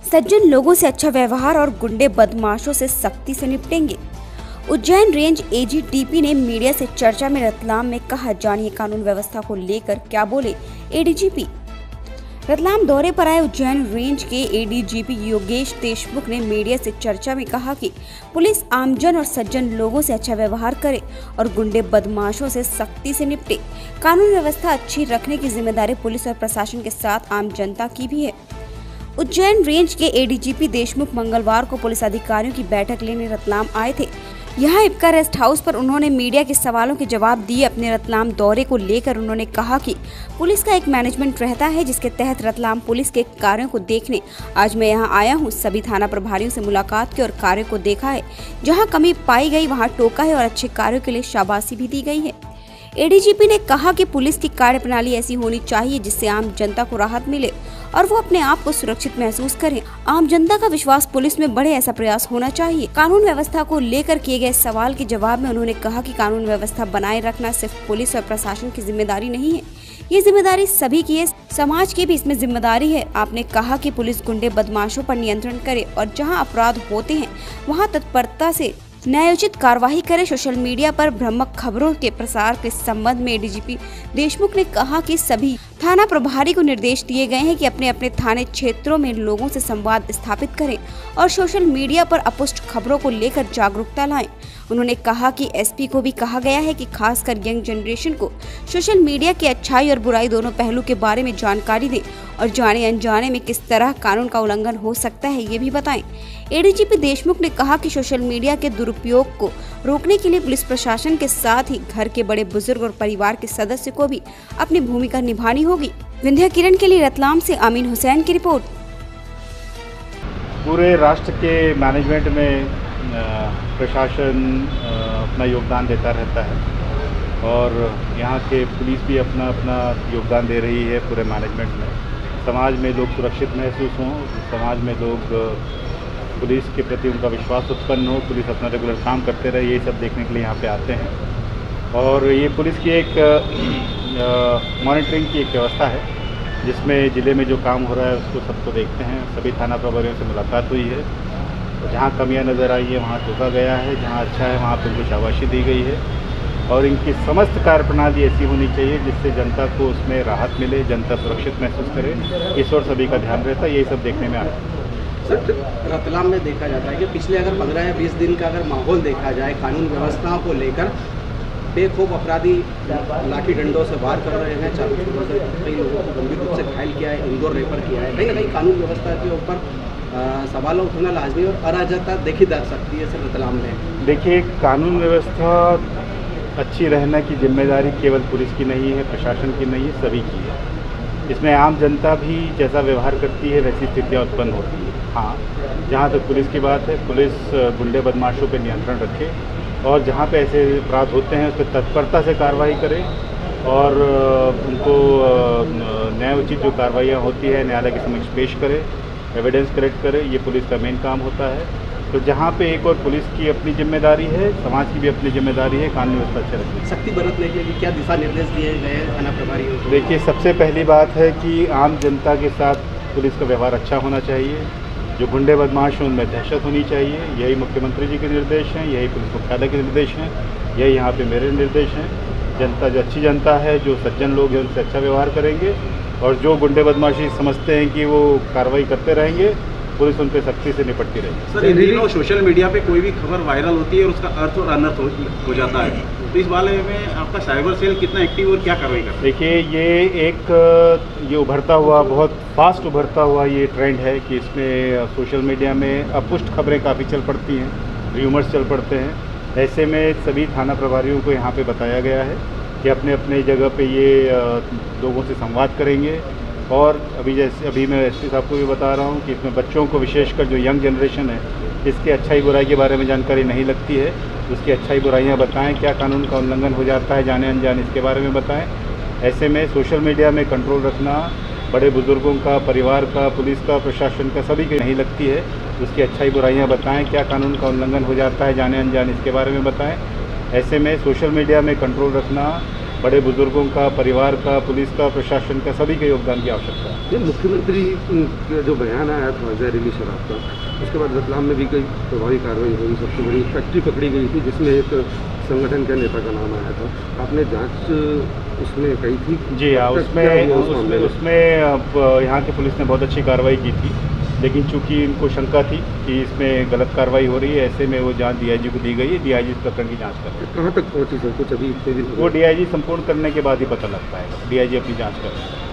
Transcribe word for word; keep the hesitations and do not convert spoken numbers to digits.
सज्जन लोगों से अच्छा व्यवहार और गुंडे बदमाशों से सख्ती से निपटेंगे। उज्जैन रेंज एजीडीपी ने मीडिया से चर्चा में रतलाम में कहा, जानिए कानून व्यवस्था को लेकर क्या बोले एडीजीपी। रतलाम दौरे पर आए उज्जैन रेंज के एडीजीपी योगेश देशमुख ने मीडिया से चर्चा में कहा कि पुलिस आमजन और सज्जन लोगों से अच्छा व्यवहार करे और गुंडे बदमाशों से सख्ती से निपटे। कानून व्यवस्था अच्छी रखने की जिम्मेदारी पुलिस और प्रशासन के साथ आम जनता की भी है। उज्जैन रेंज के एडीजीपी देशमुख मंगलवार को पुलिस अधिकारियों की बैठक लेने रतलाम आए थे। यहाँ इपका रेस्ट हाउस पर उन्होंने मीडिया के सवालों के जवाब दिए। अपने रतलाम दौरे को लेकर उन्होंने कहा कि पुलिस का एक मैनेजमेंट रहता है जिसके तहत रतलाम पुलिस के कार्यों को देखने आज मैं यहाँ आया हूँ। सभी थाना प्रभारियों से मुलाकात की और कार्यों को देखा है। जहाँ कमी पाई गई वहाँ टोका है और अच्छे कार्यों के लिए शाबाशी भी दी गई है। एडीजीपी ने कहा कि पुलिस की कार्यप्रणाली ऐसी होनी चाहिए जिससे आम जनता को राहत मिले और वो अपने आप को सुरक्षित महसूस करें। आम जनता का विश्वास पुलिस में बढ़े, ऐसा प्रयास होना चाहिए। कानून व्यवस्था को लेकर किए गए सवाल के जवाब में उन्होंने कहा कि कानून व्यवस्था बनाए रखना सिर्फ पुलिस और प्रशासन की जिम्मेदारी नहीं है, ये जिम्मेदारी सभी की है, समाज की भी इसमें जिम्मेदारी है। आपने कहा कि पुलिस गुंडे बदमाशों पर नियंत्रण करे और जहाँ अपराध होते हैं वहाँ तत्परता से न्यायोचित कार्रवाई करे। सोशल मीडिया पर भ्रामक खबरों के प्रसार के संबंध में एडीजीपी देशमुख ने कहा कि सभी थाना प्रभारी को निर्देश दिए गए हैं कि अपने अपने थाने क्षेत्रों में लोगों से संवाद स्थापित करें और सोशल मीडिया पर अपुष्ट खबरों को लेकर जागरूकता लाएं। उन्होंने कहा कि एसपी को भी कहा गया है कि खासकर यंग जनरेशन को सोशल मीडिया की अच्छाई और बुराई दोनों पहलू के बारे में जानकारी दें और जाने अनजाने में किस तरह कानून का उल्लंघन हो सकता है ये भी बताएं। एडीजीपी देशमुख ने कहा कि सोशल मीडिया के दुरुपयोग को रोकने के लिए पुलिस प्रशासन के साथ ही घर के बड़े बुजुर्ग और परिवार के सदस्य को भी अपनी भूमिका निभानी होगी। विंध्या किरण के लिए रतलाम से अमीन हुसैन की रिपोर्ट। पूरे राष्ट्र के मैनेजमेंट में प्रशासन अपना योगदान देता रहता है और यहाँ के पुलिस भी अपना अपना योगदान दे रही है पूरे मैनेजमेंट में। समाज में लोग सुरक्षित महसूस हों, समाज में लोग पुलिस के प्रति उनका विश्वास उत्पन्न हो, पुलिस अपना रेगुलर काम करते रहे, ये सब देखने के लिए यहाँ पे आते हैं। और ये पुलिस की एक मॉनिटरिंग की एक व्यवस्था है जिसमें ज़िले में जो काम हो रहा है उसको सबको देखते हैं। सभी थाना प्रभारियों से मुलाकात हुई है, जहाँ कमियां नज़र आई है वहाँ टोका गया है, जहाँ अच्छा है वहाँ पर उनको शाबाशी दी गई है और इनकी समस्त कार्यप्रणाली ऐसी होनी चाहिए जिससे जनता को उसमें राहत मिले, जनता सुरक्षित महसूस करे। इस और सभी का ध्यान रहता है, यही सब देखने में आया। सर, रतलाम में देखा जाता है कि पिछले अगर पंद्रह या बीस दिन का अगर माहौल देखा जाए कानून व्यवस्था को लेकर, बेखौफ अपराधी लाठी डंडों से वार कर रहे हैं, चारों छोरों से कई लोगों को गंभीर रूप से घायल किया है, इंदौर रेफर किया है। कहीं ना कहीं कानून व्यवस्था के ऊपर सवाल उठना लाजमी और अराजकता देखी जा सकती है सर रतलाम में। देखिए, कानून व्यवस्था अच्छी रहने की जिम्मेदारी केवल पुलिस की नहीं है, प्रशासन की नहीं है, सभी की है। इसमें आम जनता भी जैसा व्यवहार करती है वैसी स्थितियाँ उत्पन्न होती है। हाँ, जहाँ तक पुलिस की बात है, पुलिस गुंडे बदमाशों पर नियंत्रण रखे और जहाँ पे ऐसे अपराध होते हैं उस पर तत्परता से कार्रवाई करे और उनको न्यायोचित जो कार्रवाइयाँ होती है न्यायालय के समक्ष पेश करे, एविडेंस कलेक्ट करे। ये पुलिस का मेन काम होता है। तो जहाँ पे एक और पुलिस की अपनी जिम्मेदारी है, समाज की भी अपनी जिम्मेदारी है कानून व्यवस्था अच्छे रखने। सख्ती बरतने के लिए क्या दिशा निर्देश दिए गए थाना प्रभारियों को? देखिए, सबसे पहली बात है कि आम जनता के साथ पुलिस का व्यवहार अच्छा होना चाहिए। जो गुंडे बदमाश हैं उनमें दहशत होनी चाहिए। यही मुख्यमंत्री जी के निर्देश हैं, यही पुलिस मुख्यालय के निर्देश हैं, यही यहाँ पे मेरे निर्देश हैं। जनता जो अच्छी जनता है, जो सज्जन लोग हैं, उनसे अच्छा व्यवहार करेंगे और जो गुंडे बदमाशी समझते हैं कि वो कार्रवाई करते रहेंगे, पुलिस उन पर सख्ती से निपटती रहेगी। सर, इन दिनों सोशल मीडिया पे कोई भी खबर वायरल होती है और उसका अर्थ और अनर्थ हो, हो जाता है, तो इस बारे में आपका साइबर सेल कितना एक्टिव और क्या कार्रवाई करता है? देखिए, ये एक ये उभरता हुआ, बहुत फास्ट उभरता हुआ ये ट्रेंड है कि इसमें सोशल मीडिया में अपुष्ट खबरें काफ़ी चल पड़ती हैं, र्यूमर्स चल पड़ते हैं। ऐसे में सभी थाना प्रभारियों को यहाँ पे बताया गया है कि अपने अपने जगह पे ये लोगों से संवाद करेंगे। और अभी जैसे अभी मैं एसपी साहब को भी बता रहा हूँ कि इसमें बच्चों को, विशेषकर जो यंग जनरेशन है, इसकी अच्छाई बुराई के बारे में जानकारी नहीं लगती है, उसकी अच्छाई बुराइयाँ बताएं, क्या कानून का उल्लंघन हो जाता है जाने अनजाने, इसके बारे में बताएं। ऐसे में सोशल मीडिया में कंट्रोल रखना बड़े बुजुर्गों का, परिवार का, पुलिस का, प्रशासन का, सभी की नहीं लगती है। उसकी अच्छाई बुराइयाँ बताएं, क्या कानून का उल्लंघन हो जाता है जाने अनजाने, इसके बारे में बताएं। ऐसे में सोशल मीडिया में कंट्रोल रखना बड़े बुजुर्गों का, परिवार का, पुलिस का, प्रशासन का, सभी के योगदान की आवश्यकता है। ये मुख्यमंत्री का जो बयान आया था जहरीली शराब का, उसके बाद रतलाम में भी कई प्रभावी कार्रवाई हुई। सबसे बड़ी फैक्ट्री पकड़ी गई थी जिसमें एक संगठन के नेता का नाम आया था। आपने जांच उसमें कही थी? जी हाँ, उसमें उसमें उसमें अब यहाँ की पुलिस ने बहुत अच्छी कार्रवाई की थी, लेकिन चूंकि इनको शंका थी कि इसमें गलत कार्रवाई हो रही है, ऐसे में वो जांच डीआईजी को दी गई है। डीआईजी इस प्रकरण की जांच कर रहे हैं। कहाँ तक पहुँची सर? कुछ अभी कोई दिन वो डीआईजी संपूर्ण करने के बाद ही पता लग पाएगा। डीआईजी अपनी जांच कर रहे हैं।